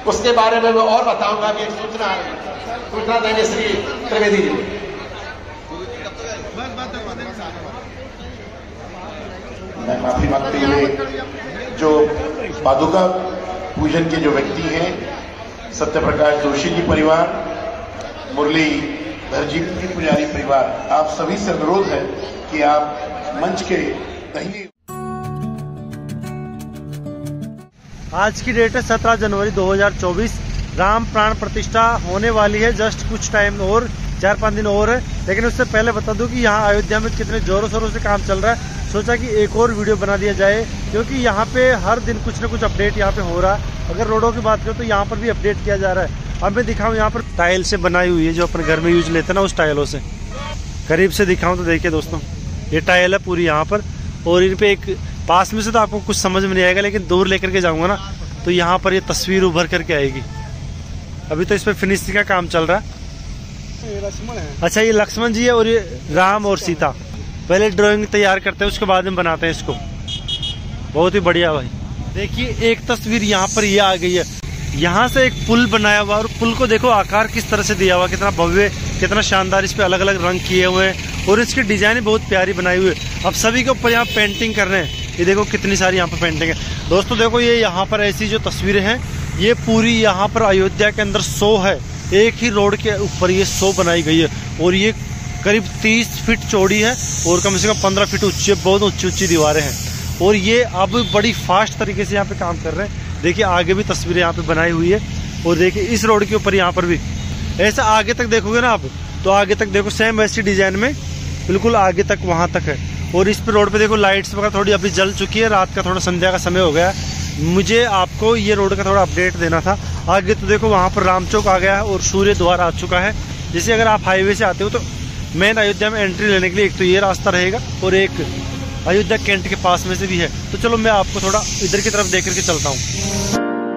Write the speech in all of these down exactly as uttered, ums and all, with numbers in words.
उसके बारे में मैं और बताऊंगा कि एक सूचना सूचना देंगे श्री त्रिवेदी जी। मैं माफी मांगते हुए जो पादुका पूजन के जो व्यक्ति हैं, सत्यप्रकाश जोशी जी परिवार, मुरलीधर जी पुजारी परिवार, आप सभी से अनुरोध है कि आप मंच के दाहिने। आज की डेट है सत्रह जनवरी दो हज़ार चौबीस। राम प्राण प्रतिष्ठा होने वाली है, जस्ट कुछ टाइम और, चार पांच दिन और है। लेकिन उससे पहले बता दूं कि यहाँ अयोध्या में कितने जोरों शोरों से काम चल रहा है। सोचा कि एक और वीडियो बना दिया जाए, क्योंकि यहाँ पे हर दिन कुछ ना कुछ अपडेट यहाँ पे हो रहा है। अगर रोडों की बात करो तो यहाँ पर भी अपडेट किया जा रहा है। अब मैं दिखाऊं, यहाँ पर टाइल से बनाई हुई है, जो अपने घर में यूज लेते हैं ना, उस टाइलों से करीब से दिखाऊं तो देखिए दोस्तों, ये टाइल है पूरी यहाँ पर। और इन पे एक पास में से तो आपको कुछ समझ में नहीं आएगा, लेकिन दूर लेकर के जाऊंगा ना तो यहाँ पर ये तस्वीर उभर करके आएगी। अभी तो इस पर फिनिशिंग का काम चल रहा है। ये लक्ष्मण है। अच्छा, ये लक्ष्मण जी है और ये राम और सीता। पहले ड्राइंग तैयार करते हैं, उसके बाद में बनाते हैं इसको। बहुत ही बढ़िया भाई। देखिए एक तस्वीर यहाँ पर ये आ गई है, यहाँ से एक पुल बनाया हुआ, और पुल को देखो आकार किस तरह से दिया हुआ, कितना भव्य, कितना शानदार। इस पे अलग अलग रंग किए हुए हैं और इसकी डिजाइन बहुत प्यारी बनाई हुई है। अब सभी के ऊपर यहाँ पेंटिंग कर रहे हैं। ये देखो कितनी सारी यहाँ पर पेंटिंग है दोस्तों। देखो ये यहाँ पर ऐसी जो तस्वीरें हैं, ये पूरी यहाँ पर अयोध्या के अंदर शो है। एक ही रोड के ऊपर ये शो बनाई गई है, और ये करीब तीस फीट चौड़ी है और कम से कम पंद्रह फीट ऊंची, बहुत ऊंची ऊंची दीवारें हैं। और ये अब बड़ी फास्ट तरीके से यहाँ पे काम कर रहे हैं। देखिए आगे भी तस्वीरें यहाँ पे बनाई हुई है, और देखिए इस रोड के ऊपर यहाँ पर भी ऐसा आगे तक देखोगे ना आप, तो आगे तक देखो सेम वैसी डिजाइन में बिल्कुल आगे तक वहां तक है। और इस पे रोड पे देखो लाइट्स वगैरह थोड़ी अभी जल चुकी है, रात का थोड़ा संध्या का समय हो गया है। मुझे आपको ये रोड का थोड़ा अपडेट देना था। आगे तो देखो वहां पर राम चौक आ गया है और सूर्य द्वार आ चुका है। जैसे अगर आप हाईवे से आते हो तो मेन अयोध्या में एंट्री लेने के लिए एक तो ये रास्ता रहेगा, और एक अयोध्या कैंट के पास में से भी है। तो चलो मैं आपको थोड़ा इधर की तरफ देख करके चलता हूँ।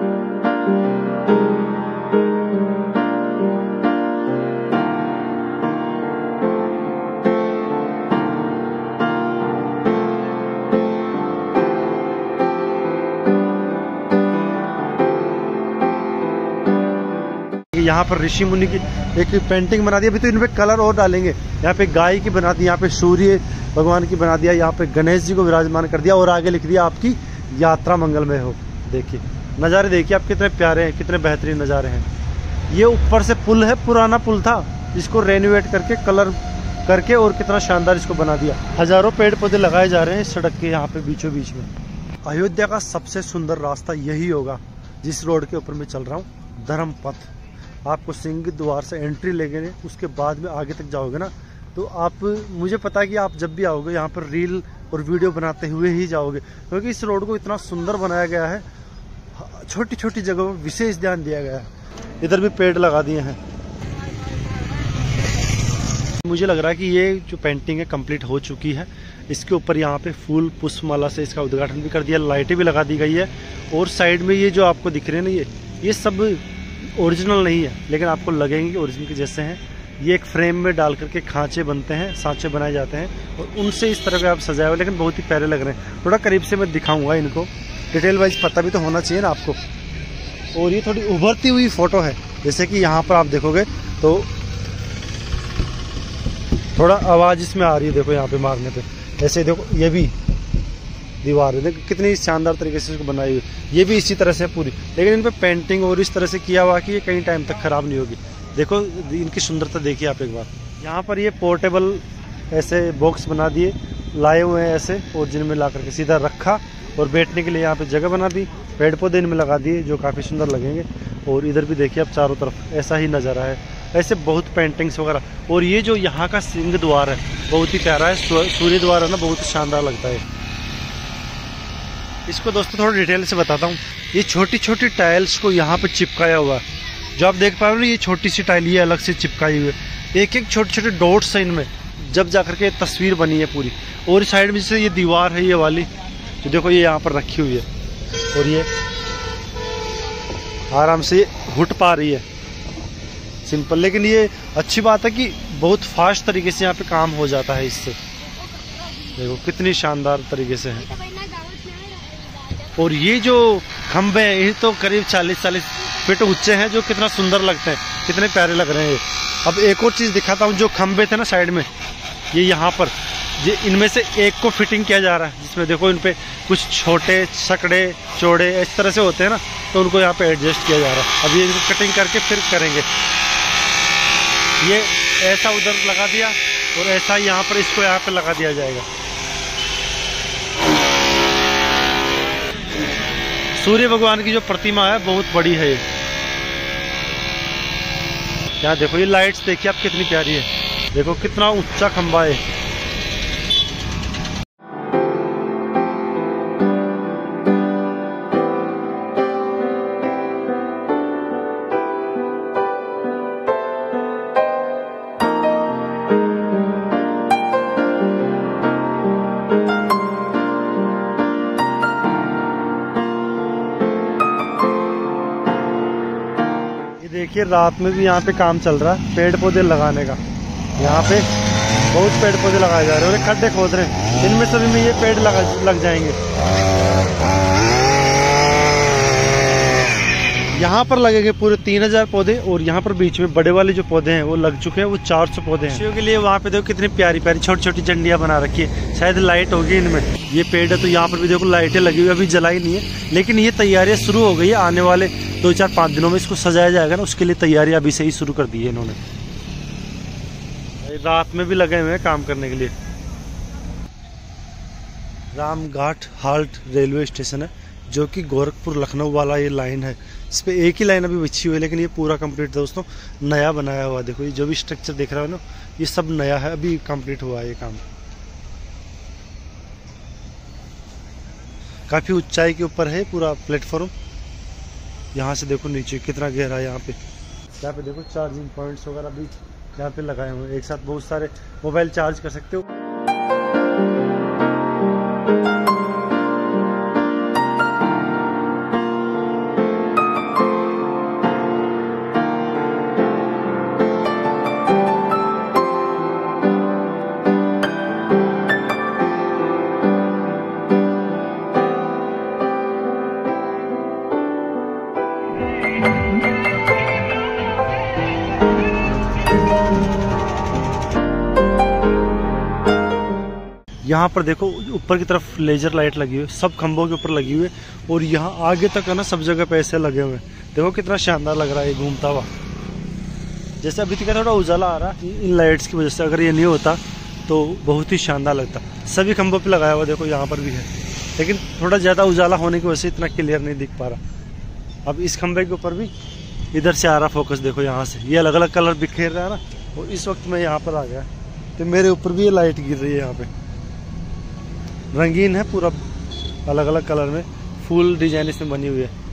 यहाँ पर ऋषि मुनि की एक पेंटिंग बना दी। अभी तो इनपे कलर और डालेंगे। यहाँ पे गाय की बना दी, यहाँ पे सूर्य भगवान की बना दिया, यहाँ पे गणेश जी को विराजमान कर दिया, और आगे लिख दिया आपकी यात्रा मंगलमय हो। देखिए नज़ारे देखिए आप कितने प्यारे हैं, कितने बेहतरीन नज़ारे हैं। ये ऊपर से पुल है, पुराना पुल था, जिसको रेनोवेट करके कलर करके और कितना शानदार इसको बना दिया। हजारों पेड़ पौधे लगाए जा रहे हैं इस सड़क के यहाँ पे बीचों बीच में। अयोध्या का सबसे सुंदर रास्ता यही होगा जिस रोड के ऊपर मैं चल रहा हूँ, धर्मपथ। आपको सिंह द्वार से एंट्री लेंगे, उसके बाद में आगे तक जाओगे ना, तो आप, मुझे पता है कि आप जब भी आओगे यहाँ पर रील और वीडियो बनाते हुए ही जाओगे, क्योंकि इस रोड को इतना सुंदर बनाया गया है। छोटी छोटी जगहों पर विशेष ध्यान दिया गया है। इधर भी पेड़ लगा दिए हैं। मुझे लग रहा है कि ये जो पेंटिंग है कंप्लीट हो चुकी है। इसके ऊपर यहाँ पे फूल पुष्पमाला से इसका उद्घाटन भी कर दिया, लाइटें भी लगा दी गई है। और साइड में ये जो आपको दिख रहे हैं ना, ये ये सब ओरिजिनल नहीं है, लेकिन आपको लगेंगे ओरिजिनल के जैसे हैं। ये एक फ्रेम में डाल करके खांचे बनते हैं, सांचे बनाए जाते हैं, और उनसे इस तरह के आप सजाए हुए, लेकिन बहुत ही प्यारे लग रहे हैं। थोड़ा करीब से मैं दिखाऊंगा इनको, डिटेल वाइज पता भी तो होना चाहिए ना आपको। और ये थोड़ी उभरती हुई फोटो है, जैसे कि यहाँ पर आप देखोगे तो थोड़ा आवाज़ इसमें आ रही है। देखो यहाँ पे मारने पे ऐसे देखो, ये भी दीवार है, देखो कितनी शानदार तरीके से इसको बनाई हुई। ये भी इसी तरह से पूरी, लेकिन इन पे पेंटिंग और इस तरह से किया हुआ कि ये कई टाइम तक खराब नहीं होगी। देखो इनकी सुंदरता देखिए आप एक बार। यहाँ पर ये पोर्टेबल ऐसे बॉक्स बना दिए, लाए हुए हैं ऐसे, और जिनमें ला करके सीधा रखा, और बैठने के लिए यहाँ पे जगह बना दी, पेड़ पौधे इनमें लगा दिए जो काफ़ी सुंदर लगेंगे। और इधर भी देखिए अब चारों तरफ ऐसा ही नज़ारा है, ऐसे बहुत पेंटिंग्स वगैरह। और ये जो यहाँ का सिंह द्वार है बहुत ही प्यारा है, सूर्य द्वार है ना, बहुत शानदार लगता है। इसको दोस्तों थोड़ा डिटेल से बताता हूँ। ये छोटी छोटी टाइल्स को यहाँ पे चिपकाया हुआ है, जो आप देख पा रहे हो ना, ये छोटी सी टाइल ये अलग से चिपकाई हुई है। एक एक छोटे छोटे डॉट्स हैं इनमें, जब जाकर के तस्वीर बनी है पूरी। और साइड में जैसे ये दीवार है ये वाली, जो देखो ये यहाँ पर रखी हुई है, और ये आराम से घुट पा रही है सिंपल। लेकिन ये अच्छी बात है कि बहुत फास्ट तरीके से यहाँ पे काम हो जाता है इससे। देखो कितनी शानदार तरीके से है। और ये जो खंभे हैं ये तो करीब चालीस चालीस फीट ऊंचे हैं, जो कितना सुंदर लगते हैं, कितने प्यारे लग रहे हैं ये। अब एक और चीज़ दिखाता हूँ, जो खंबे थे ना साइड में, ये यहाँ पर ये इनमें से एक को फिटिंग किया जा रहा है, जिसमें देखो इन पे कुछ छोटे सकड़े चौड़े इस तरह से होते हैं ना, तो उनको यहाँ पे एडजस्ट किया जा रहा है। अब ये इनको कटिंग करके फिर करेंगे। ये ऐसा उधर लगा दिया और ऐसा यहाँ पर इसको यहाँ पे लगा दिया जाएगा। सूर्य भगवान की जो प्रतिमा है बहुत बड़ी है ये। यहाँ देखो ये लाइट्स देखिए आप कितनी प्यारी है, देखो कितना ऊंचा खंबा है। देखिए रात में भी यहाँ पे काम चल रहा है पेड़ पौधे लगाने का। यहाँ पे बहुत पेड़ पौधे लगाए जा रहे हैं और खड्डे खोद रहे हैं, इनमें सभी में ये पेड़ लगा लग जाएंगे। यहाँ पर लगेंगे पूरे तीन हजार पौधे और यहाँ पर बीच में बड़े वाले जो पौधे हैं वो लग चुके हैं, वो चार सौ पौधे हैं। पक्षियों के लिए वहाँ पे देखो कितनी प्यारी प्यारी छोटी छोटी झंडियाँ बना रखी है, शायद लाइट होगी इनमें। ये पेड़ है तो यहाँ पर भी देखो लाइटें लगी हुई, अभी जलाई नहीं है, लेकिन ये तैयारियां शुरू हो गई है। आने वाले दो चार पाँच दिनों में इसको सजाया जाएगा ना, उसके लिए तैयारी अभी से ही शुरू कर दी है इन्होंने। रात में भी लगे हुए हैं काम करने के लिए। रामघाट हाल्ट रेलवे स्टेशन है, जो कि गोरखपुर लखनऊ वाला ये लाइन है। इस पे एक ही लाइन अभी बिछी हुई है, लेकिन ये पूरा कंप्लीट दोस्तों नया बनाया हुआ। देखो ये जो भी स्ट्रक्चर देख रहा है ना, ये सब नया है, अभी कंप्लीट हुआ है ये काम। काफी ऊंचाई के ऊपर है पूरा प्लेटफॉर्म। यहाँ से देखो नीचे कितना गहरा है यहाँ पे। यहाँ पे देखो चार्जिंग पॉइंट्स वगैरह भी यहाँ पे लगाए हुए हैं, एक साथ बहुत सारे मोबाइल चार्ज कर सकते हो। यहाँ पर देखो ऊपर की तरफ लेजर लाइट लगी हुई है, सब खंभों के ऊपर लगी हुई है, और यहाँ आगे तक है ना सब जगह पे ऐसे लगे हुए हैं। देखो कितना शानदार लग रहा है ये घूमता हुआ। जैसे अभी तक थोड़ा उजाला आ रहा है इन लाइट्स की वजह से, अगर ये नहीं होता तो बहुत ही शानदार लगता। सभी खंभों पे लगाया हुआ, देखो यहाँ पर भी है, लेकिन थोड़ा ज़्यादा उजाला होने की वजह से इतना क्लियर नहीं दिख पा रहा। अब इस खंभे के ऊपर भी इधर से आ रहा फोकस, देखो यहाँ से ये अलग अलग कलर बिखेर रहा है ना, और इस वक्त मैं यहाँ पर आ गया तो मेरे ऊपर भी ये लाइट गिर रही है। यहाँ पे रंगीन है पूरा, अलग अलग कलर में फुल डिजाइन इसमें बनी हुई है।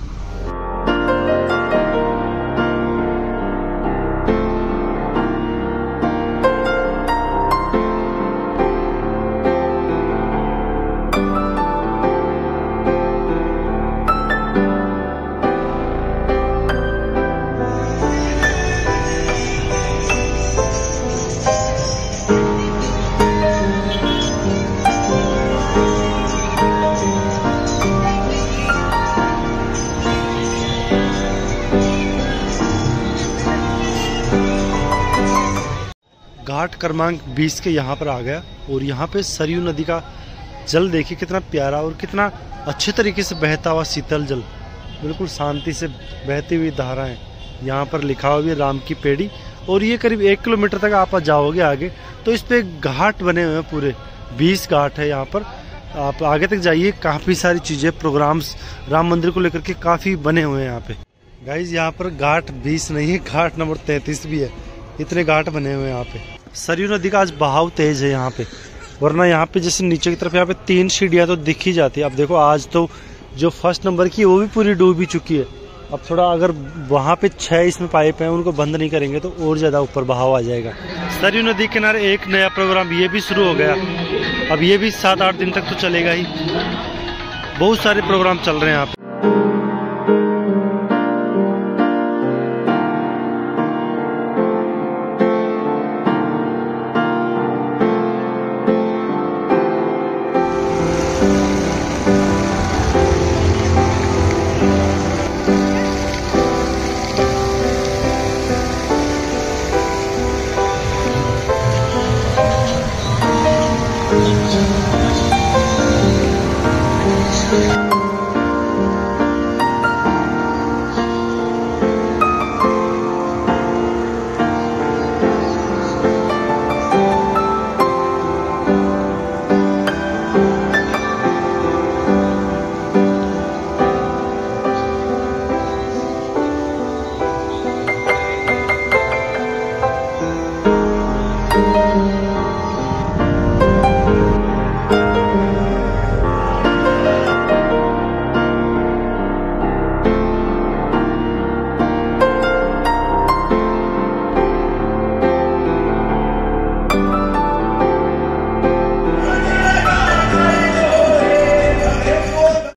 घाट क्रमांक बीस के यहाँ पर आ गया, और यहाँ पे सरयू नदी का जल देखिए कितना प्यारा और कितना अच्छे तरीके से बहता हुआ शीतल जल, बिल्कुल शांति से बहती हुई धाराएं। यहाँ पर लिखा हुआ है राम की पेड़ी, और ये करीब एक किलोमीटर तक आप जाओगे आगे तो इस पे घाट बने हुए हैं, पूरे बीस घाट है यहाँ पर। आप आगे तक जाइए, काफ़ी सारी चीज़ें प्रोग्राम्स राम मंदिर को लेकर के काफ़ी बने हुए हैं यहाँ पे। गाइज यहाँ पर घाट बीस नहीं है, घाट नंबर तैंतीस भी है, इतने घाट बने हुए हैं यहाँ पे। सरयू नदी का आज बहाव तेज है यहाँ पे, वरना यहाँ पे जैसे नीचे की तरफ यहाँ पे तीन सीढ़ियाँ तो दिख ही जाती है। अब देखो आज तो जो फर्स्ट नंबर की वो भी पूरी डूब ही चुकी है। अब थोड़ा अगर वहाँ पे छह इसमें पाइप हैं उनको बंद नहीं करेंगे तो और ज़्यादा ऊपर बहाव आ जाएगा। सरयू नदी किनारे एक नया प्रोग्राम ये भी शुरू हो गया, अब ये भी सात आठ दिन तक तो चलेगा ही। बहुत सारे प्रोग्राम चल रहे हैं यहाँ